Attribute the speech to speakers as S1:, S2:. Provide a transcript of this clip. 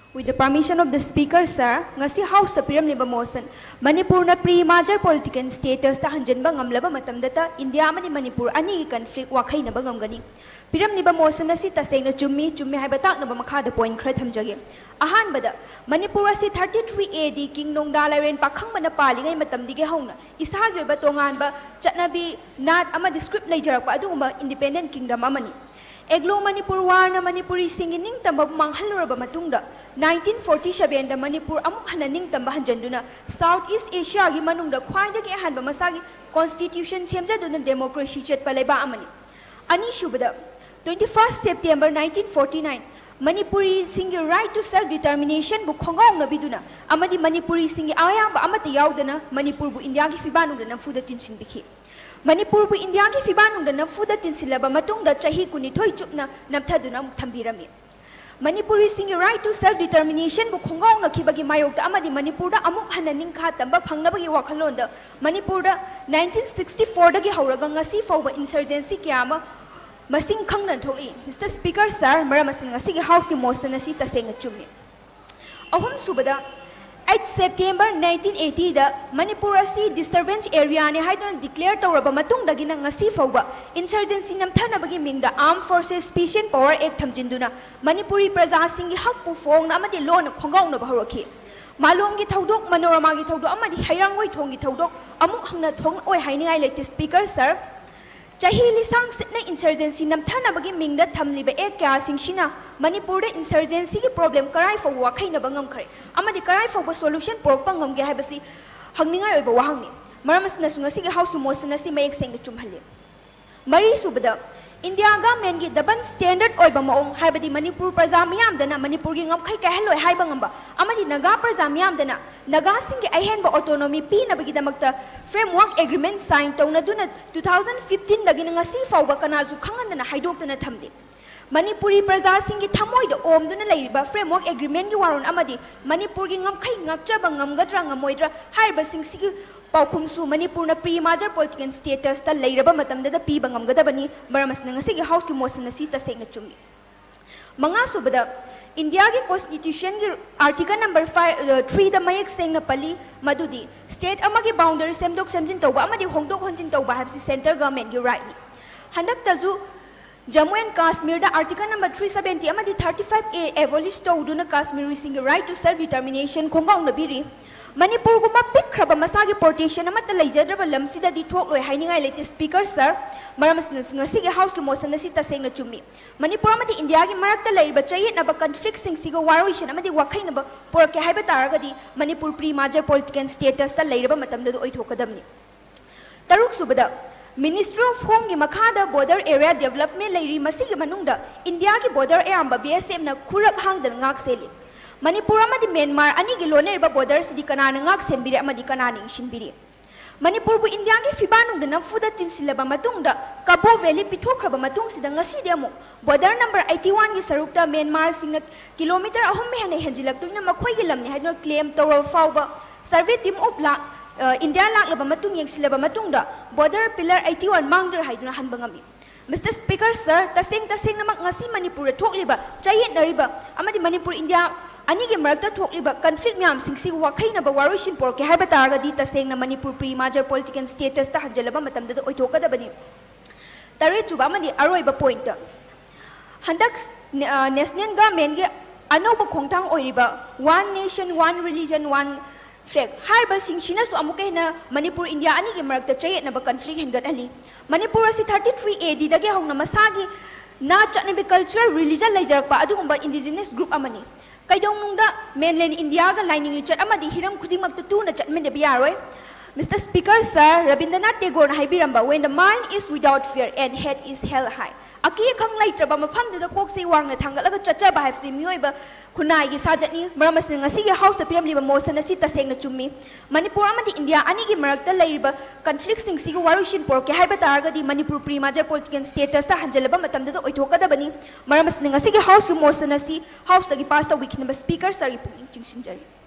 S1: With the permission of the Speaker, sir, ngasi House ta piram niba motion, Manipur na pre-major political status ta hanjan ba ngamlaba matam data India amani Manipur ani conflict wakai na ba ngamgani. Piram niba motion na si taseng na chummi hai batak na ba makada point khra thamjage. Ahan bada Manipur si 33 AD King Nongda ren pakhang mana pali ngai matam dige hauna. Isagi ba tongan ba chatnabi nat ama script leijarak pa aduma independent kingdom amani. Eglo Manipur war na Manipuri singing tamba manghaluraba matungda 1947 da Manipur amuk hananing tamba hanjanduna Southeast Asia gi manungda khwaidagi ahanba masagi constitution semjaduna democracy chetpa leba amani ani shubada 21st September 1949 Manipuri singi right to self determination bu khongong na biduna amadi Manipuri singi ayaba amati yaudana Manipur bu India gi fibanu na fuda tinsin bikhi Manipur bu India ki fibanung da nafuda tinsilaba matung da chahi kunithoi chupna namthaduna thambirami Manipuri singi right to self determination bu khongong na khibagi mayok da amadi Manipur da amuk hananing kha tamba phangnabagi wakhalon da Manipur da 1964 da gi hauraga ngasi fawba insurgency kyama masing khangna tholi Mr Speaker sir maramasin ngasi gi house ki motion asi taseng chummi ahum subada 8 September 1980 da Manipur asi disturbance area ne haidon declare tawraba matung dagi na ngasi fawba insurgency namthana bagi mingda armed forces special power act thamjinduna Manipuri praja singi hakpu fong na amadi lon khongong na bahoroki malom gi thodok manorama gi thodok amadi hairangoi thong gi thodok amuk hangna thong oi hainingai late speaker sir chahi lisang sitna insurgency namthana bagi mingda thamliba ek kya singshina Manipur da insurgency ki problem karai fo wa khaina bangam khare amadi karai fo solution pork pangam ge habasi hangningai oiba wahangni maramas na sunga sigi house ki motion na si mayek seng da chumhalle mari subada India government gi double standard oiba maong habadi Manipur praja miyam dana Manipur gi ngam khai ka heloi haiba ngamba amadi naga praja miyam dana naga sing gi ahen ba autonomy pi na bagi damakta framework agreement sign tawna duna 2015 dagi ngasi fawba kana ju khangan dana haidok dana thamde Manipuri praja sing gi thamoi da om duna leiba framework agreement gi waron amadi Manipur gi ngam khai ngapcha ba ngamgadra ngamoidra haiba sing sigi Paukumsu Manipur na pre-major political status ta leiraba matam da pi bangam gadabani maramas na ngasi gi house ki motion na si taseng na chummi manga subada India ki constitution gi article number 3 da mayek seng na pali madudi state amagi boundary semdok semjin tawba amadi hongdok honjin tawba habsi center government gi right ni handak taju Jammu and Kashmir da article number 370 amadi 35A abolish tawduna Kashmiri sing right to self determination khongong na biri Manipur guma pikraba masagi protection amata leijadraba lamsida di thok loi hainingai late speaker sir maramas ngasi gi house ki motion na si taseng na chummi Manipur amati India gi marakta leiba chayet na ba conflict sing sigo waroishan amati wakai na ba porke haiba taragadi Manipur pre-major political status ta leiraba matam da oi thokadamni taruk subada Ministry of Home gi makhada border area development leiri masigi manungda India gi border area amba BSF na khurak hangdan ngak seli Manipur amadi Myanmar ani gi lone ba border sidi kanana ngak senbiri amadi kanani shinbiri Manipur bu India gi fibanung na fuda tinsilaba matungda Cabo Valley pithokraba matung sida ngasi demo border number 81 gi sarukta Myanmar singa kilometer ahum me hane henjilak tuina makhoi gi lamni hadno claim toro fawba survey team of India lak laba matung yengsilaba matungda border pillar 81 mangder haiduna hanbangami Mr Speaker sir taseng namak ngasi Manipur thokliba chayet nariba amadi Manipur India ani ge marakta thokliba conflict myam singsi wakai na ba waroishin porke haiba taragadi taseng na Manipur pre-major political status ta hanjalaba matam da oi thokadabani tare chuba amadi aroiba point handak national government ge anoba khongthang oiriba one nation one religion one flag harba singshina su amuke na Manipur India ani ge marakta chayet na ba conflict hengat ali Manipur asi 33 AD dage hongna masagi na chanibi culture religion leijarakpa adugumba indigenous group amani kaidong nungda mainland India ga lining li chat amadi hiram khudingmak tu na chat mende biaroi Mr Speaker sir Rabindranath Tagore haibiramba when the mind is without fear and head is held high aki khang laitraba mafam da kok se wangna thangalaga chacha ba habsi mioiba khunai gi sajatni maramas ngasi gi house piram liba motion asi taseng na chummi Manipur amadi India ani gi marakta laiba conflict sing sigo warushin porke haiba taragadi Manipur pre-major political status ta hanjalaba matam da oi thokadabani maramas ngasi gi house gi motion asi house gi pass ta week number speaker sir ipung chingsinjari